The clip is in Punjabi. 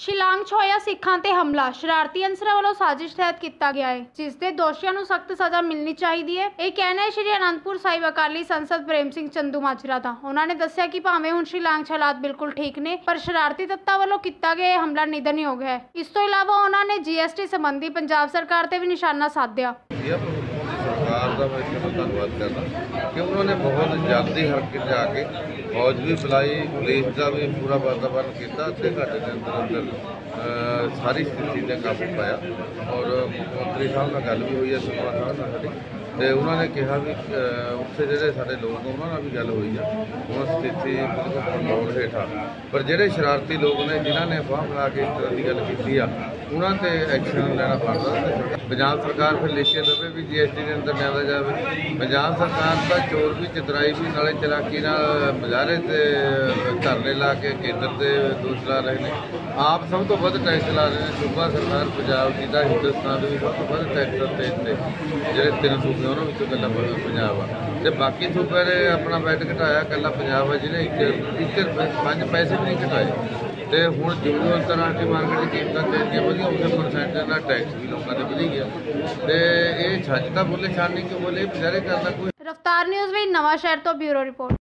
शिलांग 'ਚ ਹੋਇਆ ਸਿੱਖਾਂ ਤੇ ਹਮਲਾ ਸ਼ਰਾਰਤੀ ਅਨਸਰਾਂ ਵੱਲੋਂ ਸਾਜ਼ਿਸ਼ ਤਹਿਤ ਕੀਤਾ ਗਿਆ ਹੈ, ਜਿਸ ਦੇ ਦੋਸ਼ੀਆਂ ਨੂੰ ਸਖਤ ਸਜ਼ਾ ਮਿਲਣੀ ਚਾਹੀਦੀ ਹੈ। ਇਹ ਕਹਿਣਾ ਹੈ ਸ਼੍ਰੀ ਅਨੰਦਪੁਰ ਸਾਹਿਬ ਅਕਾਲੀ ਸੰਸਦ ਪ੍ਰੇਮ ਸਿੰਘ ਚੰਦੂ ਮਾਜਰਾ ਦਾ। ਉਹਨਾਂ ਨੇ ਦੱਸਿਆ ਕਿ ਭਾਵੇਂ ਹੁਣ ਸ਼ਿਲਾਂਗ 'ਚ ਹਾਲਾਤ ਬਿਲਕੁਲ ਠੀਕ ਨੇ, ਪਰ ਸ਼ਰਾਰਤੀ ਤੱਤਾਂ ਵੱਲੋਂ ਕੀਤਾ ਗਿਆ ਇਹ ਹਮਲਾ ਨਿੰਦਣਯੋਗ ਹੈ। ਇਸ ਤੋਂ ਇਲਾਵਾ ਉਹਨਾਂ ਨੇ GST ਸੰਬੰਧੀ ਪੰਜਾਬ ਸਰਕਾਰ ਤੇ ਵੀ ਨਿਸ਼ਾਨਾ ਸਾਧਿਆ। सरकार का मैं इसका धन्यवाद करना कि उन्होंने बहुत जल्दी हरकत जाके फौज भी बुलाई, पुलिस का भी पूरा वातावरण किया, घंटे के अंदर सारी स्थिति ने काबू पाया। और मुख्यमंत्री साहब नाल गल भी हुई है, सुखमा साहब नाल साडी, ਤੇ ਉਹਨਾਂ ਨੇ ਕਿਹਾ ਵੀ ਉੱਥੇ ਜਿਹੜੇ ਸਾਡੇ ਲੋਕ ਉਹਨਾਂ ਨਾਲ ਵੀ ਗੱਲ ਹੋਈ ਆ, ਹੁਣ ਸਥਿਤੀ ਬਿਲਕੁਲ ਕੰਟਰੋਲ ਹੇਠ ਆ। ਪਰ ਜਿਹੜੇ ਸ਼ਰਾਰਤੀ ਲੋਕ ਨੇ ਜਿਨ੍ਹਾਂ ਨੇ ਅਫਵਾਹ ਬਣਾ ਕੇ ਇਸ ਤਰ੍ਹਾਂ ਦੀ ਗੱਲ ਕੀਤੀ ਆ, ਉਹਨਾਂ ਤੇ ਐਕਸ਼ਨ ਲੈਣਾ ਬਣਦਾ। ਪੰਜਾਬ ਸਰਕਾਰ ਫਿਰ ਲਿਖ ਕੇ ਦੇਵੇ ਵੀ GST ਦੇ ਅੰਦਰ ਲਿਆਂਦਾ ਜਾਵੇ। ਪੰਜਾਬ ਸਰਕਾਰ ਦਾ ਚੋਰ ਵੀ ਚਤਰਾਈ ਵੀ ਨਾਲੇ ਚਲਾਕੀ ਨਾਲ ਮੁਜ਼ਾਹਰੇ ਤੇ ਧਰਨੇ ਲਾ ਕੇ ਕੇਂਦਰ ਦੇ ਦੋਸ਼ ਲਾ ਰਹੇ ਨੇ। ਆਪ ਸਭ ਤੋਂ ਵੱਧ ਟੈਕਸ ਲਾ ਰਹੇ ਨੇ। ਸੂਬਾ ਸਰਕਾਰ ਪੰਜਾਬ ਦੀ ਦਾ ਹਿੰਦੁਸਤਾਨ ਦੇ ਵੀ ਸਭ ਤੋਂ ਵੱਧ ਟੈਕਸ ਤੇ ਜਿਹੜੇ 3 ਸੂਬੇ ਉਹਨਾਂ ਵਿੱਚੋਂ ਇਕੱਲਾ ਪੰਜਾਬ ਆ, ਤੇ ਬਾਕੀ ਸੂਬਿਆਂ ਨੇ ਆਪਣਾ ਵੈਟ ਘਟਾਇਆ, ਇਕੱਲਾ ਪੰਜਾਬ ਆ ਜਿਹਨੇ 1 ਪੈਸੇ ਵੀ ਨਹੀਂ ਘਟਾਏ। ਤੇ ਹੁਣ ਜਿਉਂ ਅੰਤਰਰਾਸ਼ਟਰੀ ਮਾਰਕੀਟ 'ਚ ਕੀਮਤਾਂ ਤੇਜ਼ੀਆਂ ਵਧੀਆਂ, ਉਸੇ ਪਰਸੈਂਟੇਜ ਨਾਲ ਟੈਕਸ ਵੀ ਲੋਕਾਂ ਦੇ ਵਧੀ ਗਿਆ। ਤੇ ਇਹ ਛੱਜ ਤਾਂ ਬੋਲੇ ਛਾਨ ਨਹੀਂ ਕਿਉਂ ਬੋਲੇ, ਵਿਚਾਰੇ ਕਰਦਾ ਕੋਈ। ਰਫਤਾਰ ਨਿਊਜ਼ ਲਈ ਨਵਾਂ ਸ਼ਹਿਰ ਤੋਂ ਬਿਊਰੋ ਰਿਪੋਰਟ।